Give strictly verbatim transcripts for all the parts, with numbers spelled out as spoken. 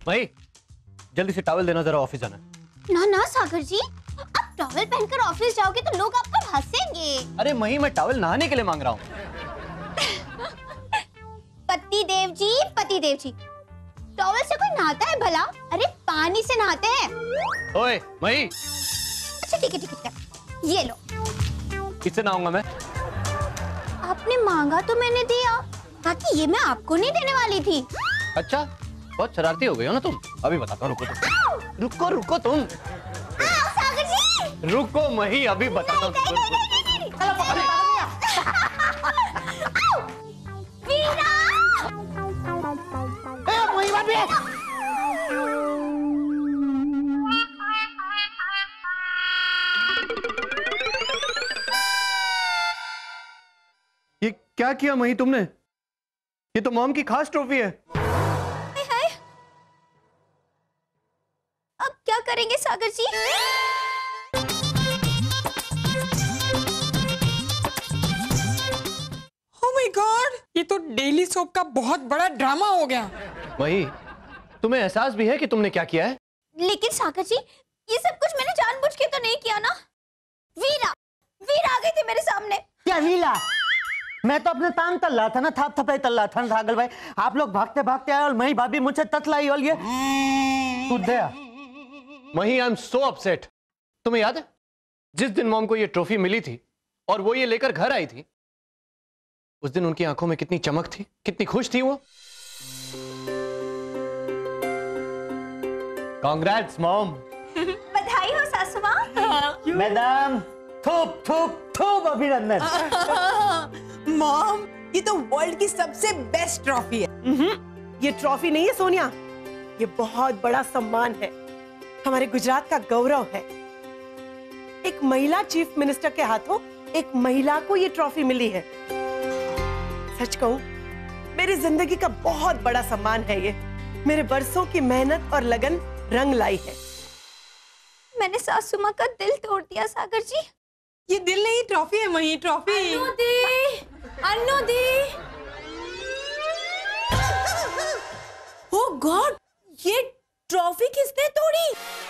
भाई जल्दी से टॉवल देना, जरा ऑफिस जाना है। ना ना सागर जी, आप टॉवल पहनकर ऑफिस जाओगे तो लोग आप पर हंसेंगे। अरे मही, मैं टॉवल नहाने के लिए मांग रहा हूँ। पति देव जी, पति देव जी, टॉवल से कोई नहाता है भला? अरे पानी से नहाते हैं। ओए मही। अच्छा ठीक है ठीक है, ये लो। किससे नहाऊंगा मैं? आपने मांगा तो मैंने दिया, बाकी ये मैं आपको नहीं देने वाली थी। अच्छा, बहुत शरारती हो गई हो ना तुम। अभी बताता हूँ, रुको तुम। रुको रुको तुम। आओ सागर जी। रुको मही, अभी बताता हूँ। ये क्या किया मही तुमने? ये तो मॉम की खास ट्रॉफी है। हाय हाय, अब क्या करेंगे सागर जी? ओह माय गॉड, ये तो डेली सोप का बहुत बड़ा ड्रामा हो गया। मही, तुम्हें एहसास भी है कि तुमने क्या किया है? लेकिन सागर जी, ये सब कुछ मैंने जानबूझ के तो नहीं किया ना। वीरा, वीरा आ गई थी मेरे सामने। क्या वीरा? मैं तो अपने तान तल रहा था ना, थाप थपाई तल रहा था ना रागल भाई। आप लोग भागते भागते आए और मही भाभी मुझे ततलाई और ये तू दया। मही, आई एम सो अपसेट। तुम्हें याद है जिस दिन मॉम को ये ट्रॉफी मिली थी और वो ये लेकर घर आई थी, उस दिन उनकी आंखों में कितनी चमक थी, कितनी खुश थी वो। Congrats mom. बधाई हो सासू माँ। मैडम थूप थूप थूप अभिनंदन। मॉम, ये तो वर्ल्ड की सबसे बेस्ट ट्रॉफी है। ये ट्रॉफी नहीं है सोनिया, ये बहुत बड़ा सम्मान है, हमारे गुजरात का गौरव है। एक महिला चीफ मिनिस्टर के हाथों एक महिला को ये ट्रॉफी मिली है। सच कहूं, मेरी जिंदगी का बहुत बड़ा सम्मान है ये। मेरे बरसों की मेहनत और लगन रंग लाई है। मैंने सासू माँ का दिल तोड़ दिया सागर जी। ये दिल नहीं, ट्रॉफी है Mahi, trophy. Annu di, Annu di. Oh god, ये ट्रॉफी किसने तोड़ी?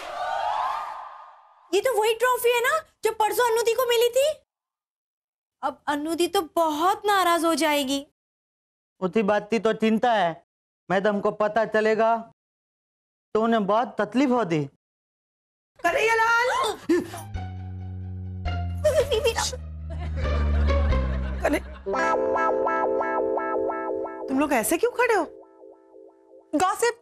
ये तो वही ट्रॉफी है ना जो परसों अन्नू दी को मिली थी। अब अन्नू दी तो बहुत नाराज हो जाएगी। उसी बात की तो चिंता है। मैडम को पता चलेगा तो उन्हें बहुत तकलीफ होती। कन्हैयालाल, तुम लोग ऐसे क्यों खड़े हो? गॉसिप।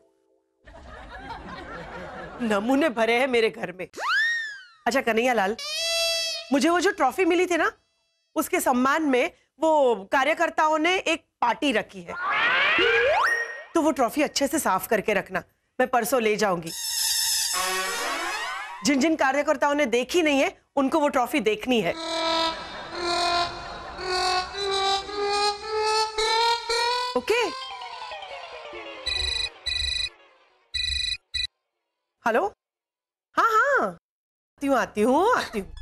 नमूने भरे हैं मेरे घर में। अच्छा कन्हैयालाल, मुझे वो जो ट्रॉफी मिली थी ना, उसके सम्मान में वो कार्यकर्ताओं ने एक पार्टी रखी है, तो वो ट्रॉफी अच्छे से साफ करके रखना, मैं परसों ले जाऊंगी। जिन जिन कार्यकर्ताओं ने देखी नहीं है उनको वो ट्रॉफी देखनी है। ओके? हेलो? हाँ हाँ, आती हूँ आती हूँ आती हूँ।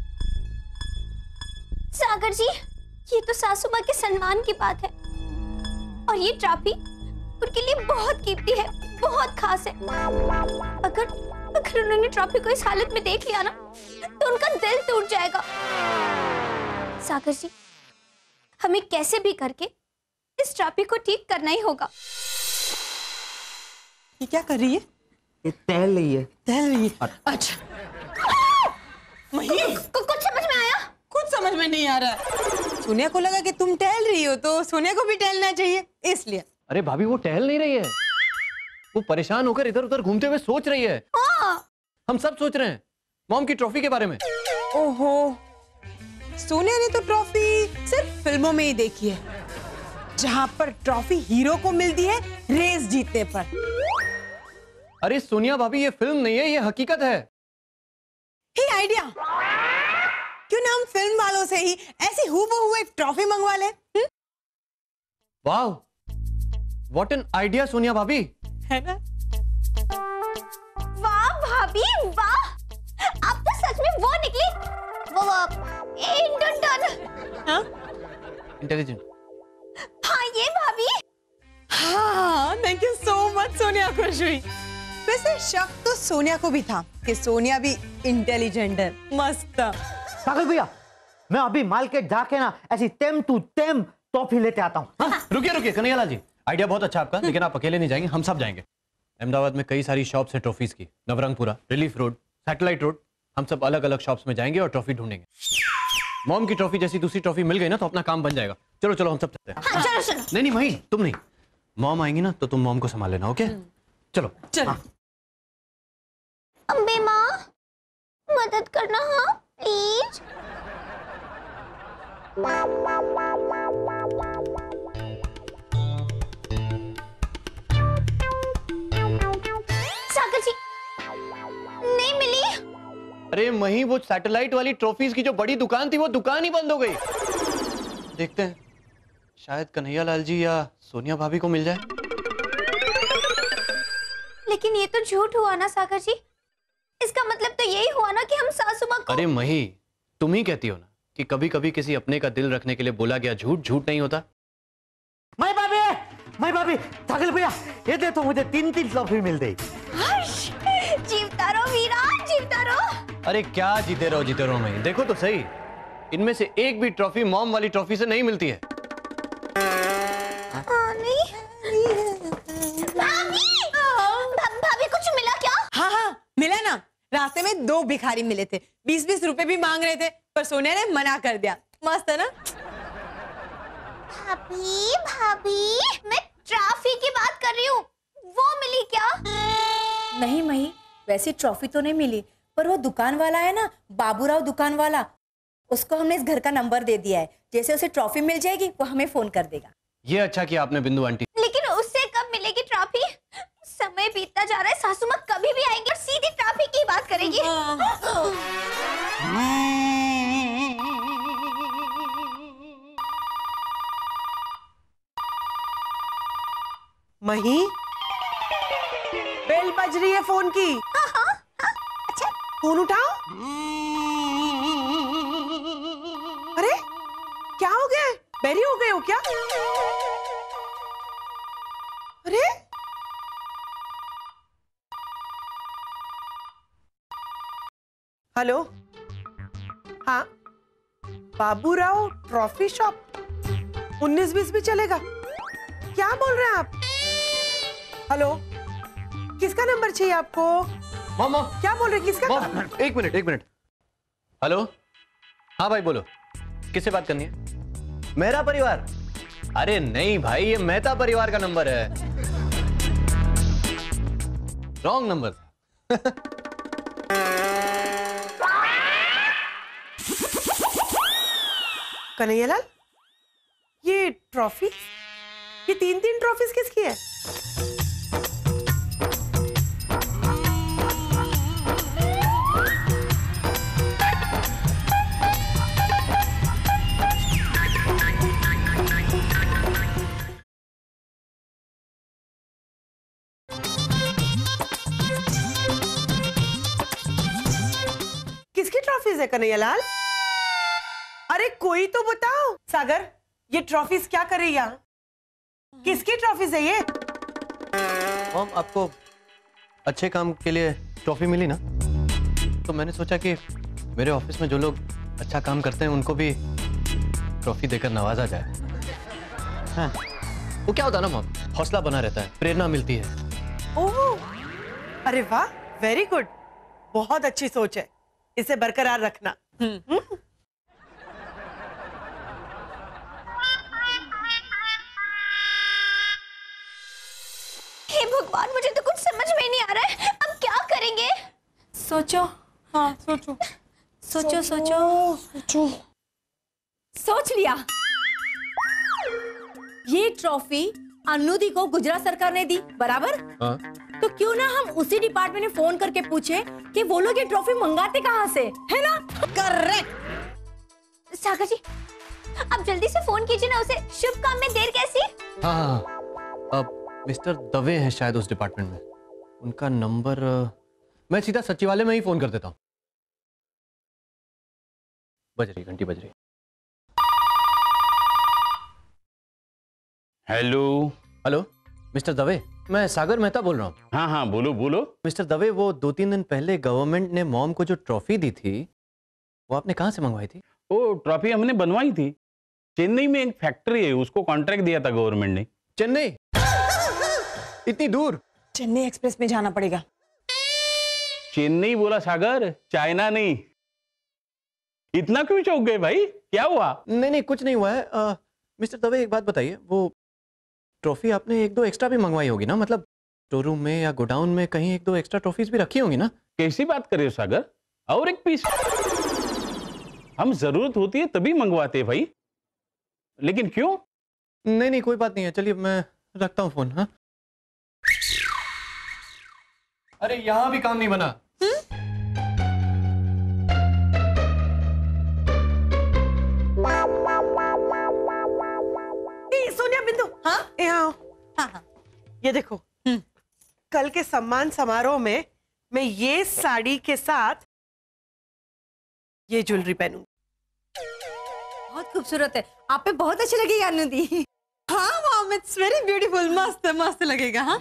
सागर जी, ये तो सासू माँ के सम्मान की बात है और ये ट्रॉफी उनके लिए बहुत कीमती है, बहुत खास है। अगर अगर उन्होंने ट्रॉफी को इस हालत में देख लिया ना तो उनका दिल टूट जाएगा। सागर जी, हमें कैसे भी करके इस ट्रॉफी को ठीक करना ही होगा। ये क्या कर रही है? ये टहल रही है। टहल रही है। अच्छा मही, कुछ समझ में आया? कुछ समझ में नहीं आ रहा। सोनिया को लगा कि तुम टहल रही हो तो सोनिया को भी टहलना चाहिए, इसलिए। अरे भाभी, वो टहल नहीं रही है, वो परेशान होकर इधर उधर घूमते हुए सोच रही है। हाँ। हम सब सोच रहे हैं मॉम की ट्रॉफी के बारे में। ओहो, सोनिया ने तो ट्रॉफी सिर्फ फिल्मों में ही देखी है, जहां पर ट्रॉफी हीरो को मिलती है रेस जीतने पर। अरे सोनिया भाभी, ये फिल्म नहीं है, ये हकीकत है। ही आइडिया, क्यों ना हम फिल्म वालों से ही ऐसी हूबहू एक ट्रॉफी मंगवा ले? वाह, व्हाट एन आइडिया सोनिया भाभी, है ना? वाह भाभी वाह, आप तो सच में वो निकली, वो वो इंटेलिजेंट। हाँ? इंटेलिजेंट। हाँ ये भाभी। हाँ, thank you so much Sonia, खुश हुई। वैसे शक तो सोनिया को भी था कि सोनिया भी इंटेलिजेंट है, मस्त। पागल भैया, मैं अभी मार्केट जाके ना ऐसी टेम टू टेम टॉफी लेते आता हूँ। हाँ, रुकिए रुकिए कन्हैयालाल जी, आइडिया बहुत अच्छा आपका, लेकिन आप अकेले नहीं जाएंगे, हम सब जाएंगे। अहमदाबाद में कई सारी शॉप्स है ट्रॉफीज की, Navrangpura, relief road, satellite road, हम सब अलग अलग शॉप्स में जाएंगे और ट्रॉफी ढूंढेंगे। मॉम की ट्रॉफी जैसी दूसरी ट्रॉफी मिल गई ना तो अपना काम बन जाएगा। चलो चलो हम सब चलते हैं। हाँ, चलो चलो। नहीं नहीं वही तुम नहीं, मॉम आएंगी ना तो तुम मॉम को संभाल लेना, ओके? चलो चलो। हाँ। अम्बे माँ मदद करना, हाँ प्लीज। सागर जी नहीं मिली। अरे मही, वो सैटेलाइट वाली ट्रॉफीज की जो बड़ी दुकान थी वो दुकान ही बंद हो गई। देखते हैं शायद कन्हैयालाल जी या सोनिया भाभी को मिल जाए। लेकिन ये तो झूठ हुआ ना सागर जी, इसका मतलब तो यही हुआ ना कि हम सासू माँ को। अरे मही, तुम ही कहती हो ना कि कभी कभी किसी अपने का दिल रखने के लिए बोला गया झूठ झूठ नहीं होता। मैं भाभी, मैं भाभी, पागल भैया, ये दे तो मुझे तीन तीन ट्रॉफी मिल गई। जीवता रहो वीरा, जीवता रहो। अरे क्या जीते रहो जीते रहो मही, देखो तो सही, इनमें से एक भी ट्रॉफी मॉम वाली ट्रॉफी से नहीं मिलती है। हाँ, नहीं। भाभी, भा- भाभी कुछ मिला क्या? हाँ हाँ मिला ना, रास्ते में दो भिखारी मिले थे, बीस बीस रुपए भी मांग रहे थे, पर सोनिया ने मना कर दिया। मस्त है ना? भाभी भाभी मैं ट्रॉफी की बात कर रही हूँ, वो मिली क्या? नहीं मही, वैसे ट्रॉफी तो नहीं मिली, पर वो दुकान वाला है ना, बाबूराव दुकान वाला, उसको हमने इस घर का नंबर दे दिया है। जैसे उसे ट्रॉफी मिल जाएगी वो हमें फोन कर देगा। ये अच्छा किया आपने बिंदु आंटी। लेकिन उससे कब मिलेगी ट्रॉफी? समय बीतता जा रहा है, सासू माँ कभी भी आएंगी और सीधी ट्रॉफी की बात करेंगी। मही, बेल बज रही है फोन की। हाँ हाँ हाँ, अच्छा फोन उठाओ। अरे क्या हो गया? बेरी हो गए हो क्या? अरे हेलो, हाँ बाबूराव ट्रॉफी शॉप, उन्नीस बीस भी चलेगा? क्या बोल रहे हैं आप? हेलो, किसका नंबर चाहिए आपको? मॉम मॉम क्या बोल रहे हैं, किसका? मॉम, एक मिनट एक मिनट। हेलो, हाँ भाई बोलो, किससे बात करनी है? मेरा परिवार? अरे नहीं भाई, ये मेहता परिवार का नंबर है। Wrong number. कन्हैयालाल, ये ट्रॉफी, ये तीन तीन ट्रॉफीज किसकी है? किसकी ट्रॉफीज है कन्हैयालाल? अरे कोई तो बताओ। सागर, ये ट्रॉफीज क्या कर रही है यहाँ? किसकी ट्रॉफीज है ये? मॉम, आपको अच्छे काम के लिए ट्रॉफी मिली ना, तो मैंने सोचा कि मेरे ऑफिस में जो लोग अच्छा काम करते हैं उनको भी ट्रॉफी देकर नवाजा जाए। हाँ, वो क्या होता है ना मॉम, हौसला बना रहता है, प्रेरणा मिलती है। ओह, अरे वाह, वेरी गुड, बहुत अच्छी सोच है, इसे बरकरार रखना। हम्म। हे भगवान, मुझे तो कुछ समझ में नहीं आ रहा है, अब क्या करेंगे? सोचो, हाँ सोचो सोचो सोचो सोचो। सोच लिया। ये ट्रॉफी अनुदी को गुजरात सरकार ने दी, बराबर? हाँ। तो क्यों ना हम उसी डिपार्टमेंट में फोन करके पूछे कि वो लोग ये ट्रॉफी मंगाते कहाँ से, है ना? करेक्ट। सागर जी, अब जल्दी से फोन कीजिए ना उसे, शुभ काम में देर कैसी? हाँ हाँ, अब मिस्टर दवे हैं शायद उस डिपार्टमेंट में, उनका नंबर मैं सीधा सचिवालय में ही फोन कर देता हूँ। बज रही, घंटी बज रही। हेलो हेलो मिस्टर दवे, मैं सागर मेहता बोल रहा हूँ। हाँ हाँ बोलो बोलो। मिस्टर दवे, वो दो तीन दिन पहले गवर्नमेंट ने मॉम को जो ट्रॉफी दी थी वो आपने कहाँ से मंगवाई थी? वो ट्रॉफी हमने बनवाई थी, चेन्नई में एक फैक्ट्री है, उसको कॉन्ट्रैक्ट दिया था गवर्नमेंट ने। चेन्नई? इतनी दूर? चेन्नई एक्सप्रेस में जाना पड़ेगा। चेन्नई बोला सागर, चाइना नहीं। इतना क्यों चौंक गए भाई, क्या हुआ? नहीं नहीं कुछ नहीं हुआ है। आ, मिस्टर दवे एक बात बताइए, वो ट्रॉफी आपने एक दो एक्स्ट्रा भी मंगवाई होगी ना? मतलब स्टोर रूम में या गोडाउन में कहीं एक दो एक्स्ट्रा ट्रॉफीज भी रखी होंगी ना? कैसी बात कर रहे हो सागर? और एक पीस? हम जरूरत होती है तभी मंगवाते हैं भाई, लेकिन क्यों? नहीं नहीं कोई बात नहीं है, चलिए मैं रखता हूँ फोन। हाँ, अरे यहाँ भी काम नहीं बना। ए, सोनिया, बिंदु, हाँ? यहाँ आओ। हाँ हाँ। ये देखो, कल के सम्मान समारोह में मैं ये साड़ी के साथ ये ज्वेलरी पहनूंगी। बहुत खूबसूरत है, आप पे बहुत अच्छी लगेगी अनुदी। हाँ मॉम, इट्स वेरी ब्यूटीफुल। मस्त मस्त लगेगा। हाँ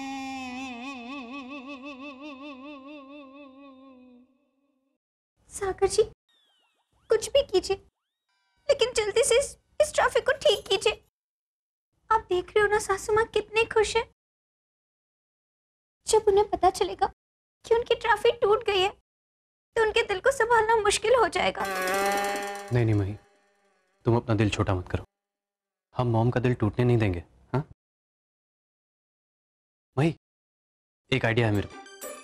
सागर जी, कुछ भी कीजिए, लेकिन जल्दी से इस, इस ट्रॉफी को ठीक कीजिए। आप देख रहे हो ना सासू माँ कितने खुश है। जब उन्हें पता चलेगा कि उनकी ट्रॉफी टूट गई है तो उनके दिल को संभालना मुश्किल हो जाएगा। नहीं नहीं मही, तुम अपना दिल छोटा मत करो, हम मॉम का दिल टूटने नहीं देंगे। हाँ मही, एक आइडिया है मेरे को।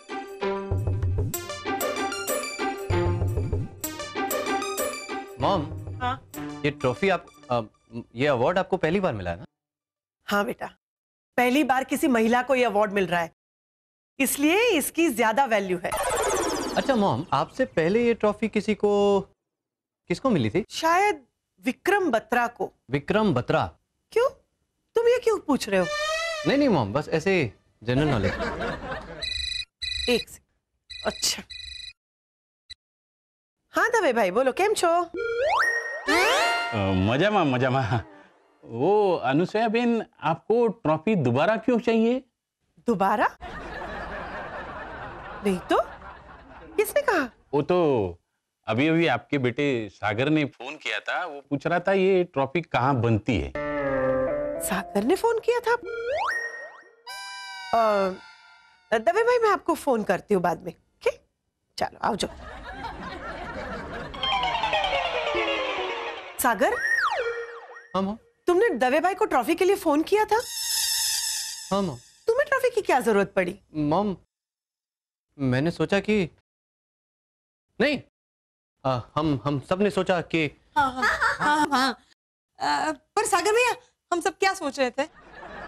मॉम, हाँ? ये ट्रॉफी आप आ, ये अवार्ड आपको पहली बार मिला है ना? हाँ बेटा, पहली बार किसी महिला को ये अवार्ड मिल रहा है, इसलिए इसकी ज्यादा वैल्यू है। अच्छा मॉम, आपसे पहले ये ट्रॉफी किसी को किसको मिली थी? शायद विक्रम बत्रा को। विक्रम बत्रा? क्यों, तुम ये क्यों पूछ रहे हो? नहीं नहीं मॉम, बस ऐसे जनरल नॉलेज। एक से अच्छा। हाँ दवे भाई, बोलो, केम छो? मजामा मजामा। वो अनुसया बेन, आपको ट्रॉफी दोबारा क्यों चाहिए? दोबारा? नहीं तो, किसने कहा? वो तो अभी अभी आपके बेटे सागर ने फोन किया था, वो पूछ रहा था ये ट्रॉफी कहाँ बनती है। सागर ने फोन किया था? आ, दवे भाई, मैं आपको फोन करती हूँ बाद में। ओके, चलो आओ जाओ। सागर, हाँ मॉम। तुमने दवे भाई को ट्रॉफी के लिए फोन किया था? हाँ मॉम। तुम्हें ट्रॉफी की क्या जरूरत पड़ी? मॉम, मैंने सोचा कि नहीं, आ, हम हम सब ने सोचा कि हाँ हाँ हाँ हाँ। आ, पर सागर भैया, हम सब क्या सोच रहे थे?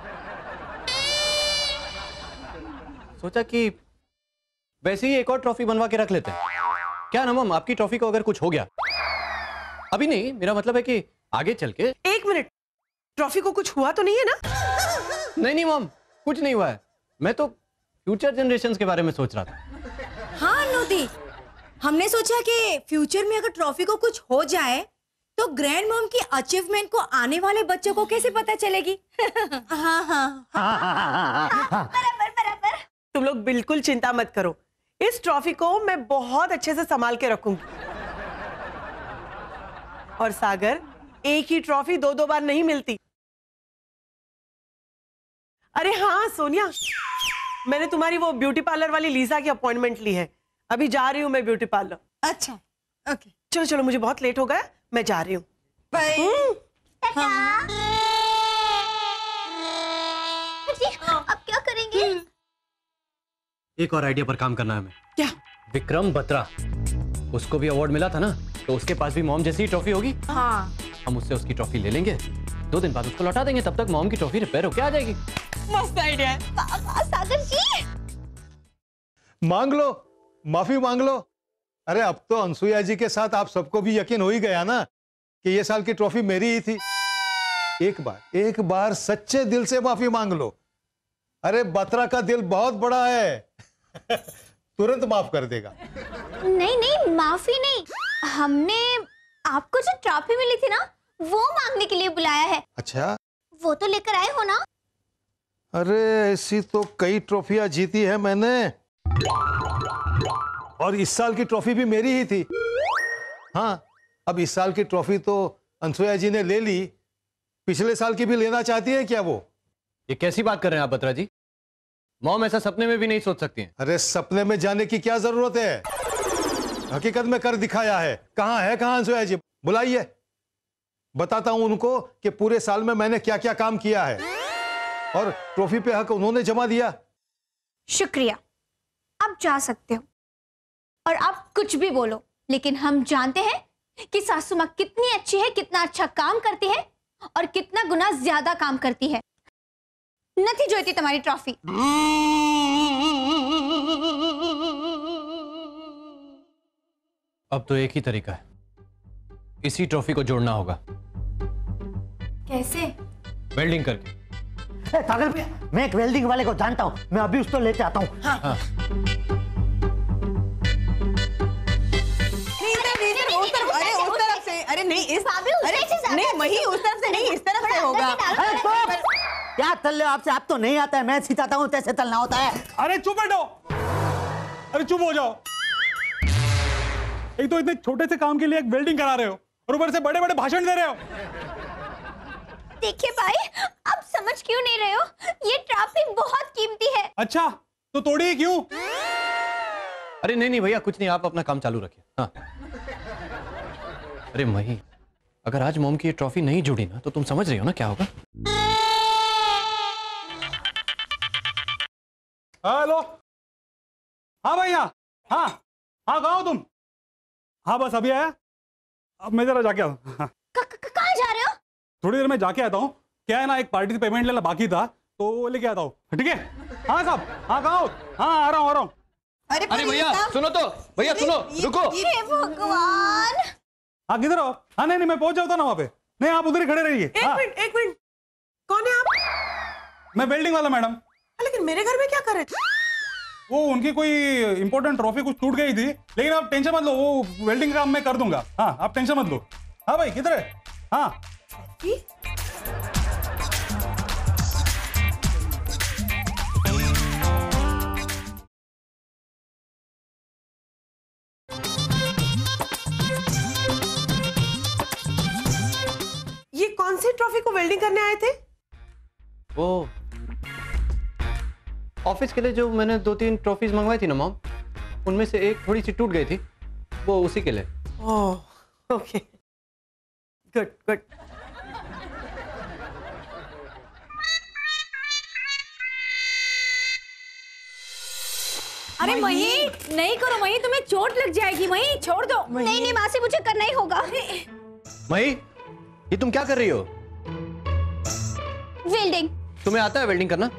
सोचा कि वैसे ही एक और ट्रॉफी बनवा के रख लेते हैं। क्या ना मॉम, आपकी ट्रॉफी को अगर कुछ हो गया, अभी नहीं, मेरा मतलब है कि आगे चल के। एक मिनट, ट्रॉफी को कुछ हुआ तो नहीं है ना? नहीं नहीं मॉम, कुछ नहीं हुआ है, मैं तो फ्यूचर जनरेशंस के बारे में सोच रहा था। हाँ अनुदी, हमने सोचा कि फ्यूचर में अगर ट्रॉफी को कुछ हो जाए तो ग्रैंड मॉम की अचीवमेंट को आने वाले बच्चों को कैसे पता चलेगी? हाँ हाँ। बराबर बराबर। तुम लोग बिल्कुल चिंता मत करो, इस ट्रॉफी को मैं बहुत अच्छे से संभाल के रखूंगी। और सागर, एक ही ट्रॉफी दो दो बार नहीं मिलती। अरे हाँ सोनिया, मैंने तुम्हारी वो ब्यूटी पार्लर वाली लीजा की अपॉइंटमेंट ली है, अभी जा रही हूँ मैं ब्यूटी पार्लर। अच्छा, ओके, चलो चलो, मुझे बहुत लेट हो गया, मैं जा रही हूँ। बाय। हाँ। जी, अब क्या करेंगे? एक और आइडिया पर काम करना है हमें। क्या? विक्रम बत्रा, उसको भी अवार्ड मिला था ना, तो उसके पास भी मॉम जैसी ट्रॉफी होगी। हाँ, हम उससे उसकी ट्रॉफी ले लेंगे, दो दिन बाद उसको लौटा देंगे, तब तक मॉम की ट्रॉफी रिपेयर होके आ जाएगी। मस्त आइडिया है। वाह वाह सागर जी। मांग लो, माफी मांग लो। अरे अब तो अनसुया जी के साथ आप सबको भी यकीन हो ही गया ना कि ये साल की ट्रॉफी मेरी ही थी। एक बार एक बार सच्चे दिल से माफी मांग लो। अरे बत्रा का दिल बहुत बड़ा है तुरंत माफ कर देगा। नहीं नहीं, माफी नहीं, हमने आपको जो ट्रॉफी मिली थी ना, वो मांगने के लिए बुलाया है। अच्छा, वो तो लेकर आए हो ना? अरे ऐसी तो कई ट्रॉफियां जीती है मैंने, और इस साल की ट्रॉफी भी मेरी ही थी। हाँ, अब इस साल की ट्रॉफी तो अनसुया जी ने ले ली, पिछले साल की भी लेना चाहती है क्या वो? ये कैसी बात कर रहे हैं आप बत्रा जी? मॉम ऐसा सपने में भी नहीं सोच सकती हैं। अरे सपने में जाने की क्या जरूरत है, हकीकत में कर दिखाया है। कहाँ है कहाँ अनसुया जी? बुलाइए, बताता हूं उनको कि पूरे साल में मैंने क्या क्या काम किया है, और ट्रॉफी पे हक उन्होंने जमा दिया। शुक्रिया, आप जा सकते हो और आप कुछ भी बोलो, लेकिन हम जानते हैं कि सासू माँ कितनी अच्छी है, कितना अच्छा काम करती है और कितना गुना ज्यादा काम करती है। नहीं जोती तुम्हारी ट्रॉफी। अब तो एक ही तरीका है, इसी ट्रॉफी को जोड़ना होगा। कैसे? वेल्डिंग करके। ए, पागल भैया, मैं एक वेल्डिंग वाले को जानता हूँ, मैं अभी उसको लेते आता हूँ। हाँ। हाँ। नहीं, इधर, इधर, उस तरफ, अरे उस तरफ से, अरे नहीं इस, अरे नहीं मही उस तरफ से नहीं, इस तरफ से होगा। अरे तो क्या तल रहे हो? आपसे आप तो नहीं आता है, मैं सिखाता हूँ कैसे तलना होता है। अरे चुप बैठो, अरे चुप हो जाओ। एक तो इतने छोटे से काम के लिए एक वेल्डिंग करा रहे हो और ऊपर से बड़े बड़े भाषण दे रहे हो। देखिए भाई, आप समझ क्यों नहीं रहे हो? ये ट्रॉफी बहुत कीमती है। अच्छा, तो तोड़िए क्यों? अरे नहीं नहीं भैया, कुछ नहीं, आप अपना काम चालू रखिए। हाँ। अरे मही, अगर आज मोम की ये ट्रॉफी नहीं जुड़ी ना, तो तुम समझ रही हो ना क्या होगा? हेलो, हाँ भैया, हाँ हाँ कहाँ हो तुम? हाँ बस अभी आया, अब मैं जरा जाके आता हूँ। कहाँ जा रहे हो? थोड़ी देर में जाके आता हूँ। क्या है ना, एक पार्टी से पेमेंट लेना बाकी था, तो वो लेके आता हूँ। ठीक है? हाँ साहब, हाँ कहाँ हो? हाँ आ रहा हूँ आ रहा हूँ। अरे अरे भैया सुनो तो, भैया सुनो, रुको। हे भगवान! हाँ किधर हो? हाँ नहीं नहीं मैं पहुंच जाता ना वहाँ पे। नहीं आप उधर ही खड़े रहिए। एक हाँ, मिनट एक मिनट, कौन है आप? मैं वेल्डिंग वाला मैडम। लेकिन मेरे घर में क्या कर रहे थे? वो उनकी कोई इंपॉर्टेंट ट्रॉफी कुछ टूट गई थी, लेकिन आप टेंशन मत लो, वो वेल्डिंग का काम मैं कर दूंगा। हाँ आप टेंशन मत लो। हाँ भाई किधर है? हाँ ये कौन सी ट्रॉफी को वेल्डिंग करने आए थे? वो ऑफिस के लिए जो मैंने दो तीन ट्रॉफीज मंगवाई थी ना मॉम, उनमें से एक थोड़ी सी टूट गई थी, वो उसी के लिए। Oh okay, good good. अरे मही, नहीं करो मही, तुम्हें चोट लग जाएगी मही, छोड़ दो। नहीं नहीं मासी, मुझे करना ही होगा। मही, ये तुम क्या कर रही हो? वेल्डिंग। तुम्हें आता है वेल्डिंग करना?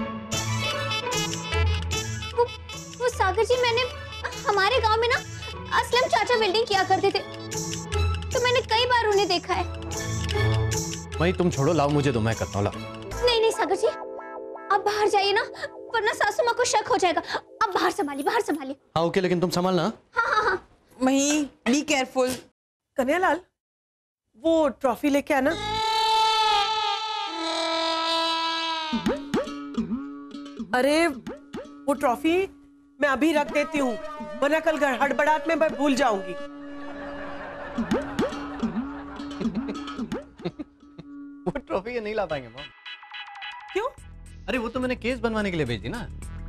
वो, वो सागर जी, मैंने हमारे गांव में ना असलम चाचा वेल्डिंग किया करते थे, तो मैंने कई बार उन्हें देखा है। मही तुम छोड़ो, लाओ मुझे दो, मैं करता हूँ। लाओ। नहीं नहीं सागर जी, आप बाहर जाइए ना, वरना सासू माँ को शक हो जाएगा। आप बाहर संभालिए, बाहर संभालिए। हाँ ओके, लेकिन तुम संभालना। हाँ हाँ हाँ। मही बी केयरफुल। कन्हैयालाल, वो ट्रॉफी लेके आना। अरे वो ट्रॉफी मैं अभी रख देती हूँ, वरना कल हड़बड़ाहट में मैं भूल जाऊंगी। वो ट्रॉफी ये नहीं ला पाएंगे मॉम। क्यों? अरे वो तो मैंने केस बनवाने के लिए भेजी ना।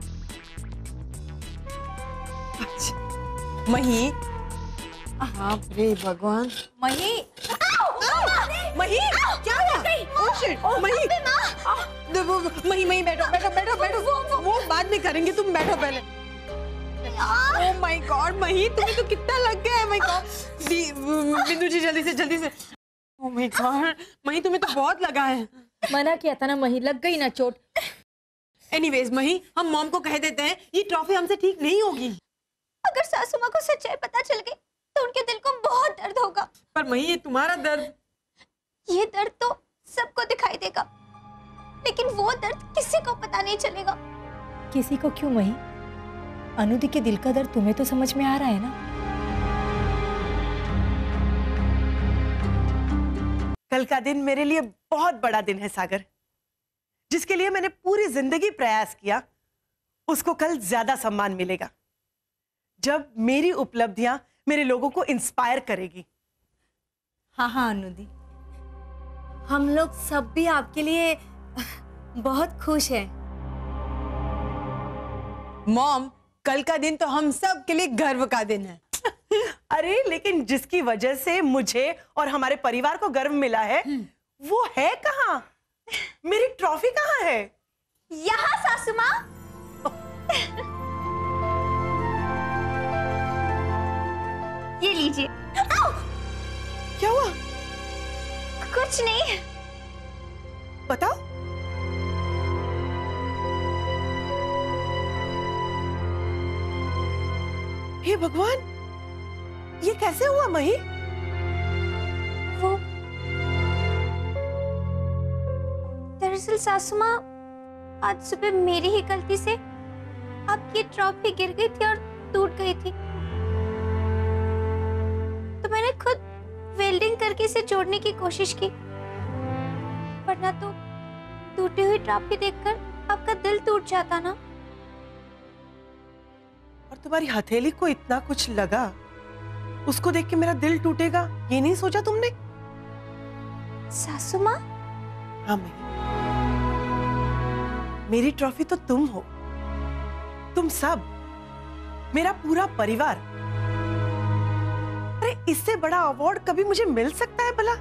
मही, हाँ रे भगवान। मही, मही क्या हुआ? Oh shit, मही, मही मही बैठो बैठो बैठो बैठो, वो बाद में करेंगे, तुम बैठो पहले। ओह माय गॉड मही, तुम्हें तो कितना लग गया है। माय गॉड, बिंदु जी जल्दी से जल्दी से। ओह माय गॉड मही, तुम्हें तो बहुत लगा है। मना किया था ना मही, लग गई ना चोट। एनीवेज मही, हम मॉम को कह देते हैं ये ट्रॉफी हमसे ठीक नहीं होगी। अगर सासू माँ को सच्चाई पता चल गई तो उनके दिल को बहुत दर्द होगा। पर मही ये तुम्हारा दर्द, ये दर्द तो सबको दिखाई देगा, लेकिन वो दर्द किसी को पता नहीं चलेगा। किसी को क्यों मही? अनुदी के दिल का दर्द तुम्हें तो समझ में आ रहा है ना। कल का दिन मेरे लिए बहुत बड़ा दिन है सागर। जिसके लिए मैंने पूरी जिंदगी प्रयास किया, उसको कल ज्यादा सम्मान मिलेगा, जब मेरी उपलब्धियां मेरे लोगों को इंस्पायर करेगी। हाँ हाँ अनुदी, हम लोग सब भी आपके लिए बहुत खुश हैं। मॉम, कल का दिन तो हम सब के लिए गर्व का दिन है। अरे लेकिन जिसकी वजह से मुझे और हमारे परिवार को गर्व मिला है, वो है कहाँ? मेरी ट्रॉफी कहाँ है? यहाँ सासू माँ। ये लीजिए। आओ! क्या हुआ? कुछ नहीं। बताओ। हे भगवान, ये कैसे हुआ मही? वो दरअसल सासू माँ, आज सुबह मेरी ही गलती से आपकी ट्रॉफी गिर गई थी और टूट गई थी, तो मैंने खुद वेल्डिंग करके इसे जोड़ने की कोशिश की, वरना तो टूटी हुई ट्रॉफी देखकर आपका दिल टूट जाता ना। और तुम्हारी हथेली को इतना कुछ लगा, उसको देख के मेरा दिल टूटेगा, ये नहीं सोचा तुमने? सासू माँ। हाँ मही, मेरी ट्रॉफी तो तुम हो, तुम सब, मेरा पूरा परिवार। अरे इससे बड़ा अवार्ड कभी मुझे मिल सकता है भला?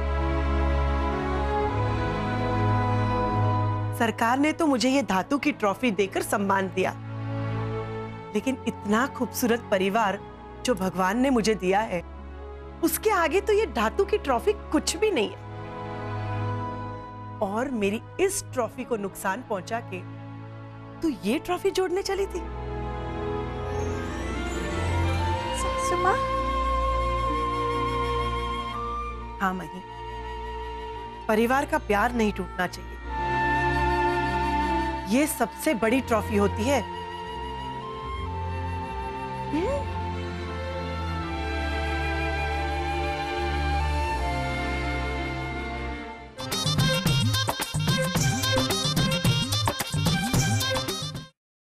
सरकार ने तो मुझे ये धातु की ट्रॉफी देकर सम्मान दिया, लेकिन इतना खूबसूरत परिवार जो भगवान ने मुझे दिया है, उसके आगे तो ये धातु की ट्रॉफी कुछ भी नहीं है। और मेरी इस ट्रॉफी को नुकसान पहुंचा के तू ये ट्रॉफी जोड़ने चली थी? सासू माँ। हाँ मही, परिवार का प्यार नहीं टूटना चाहिए, ये सबसे बड़ी ट्रॉफी होती है। हम्म?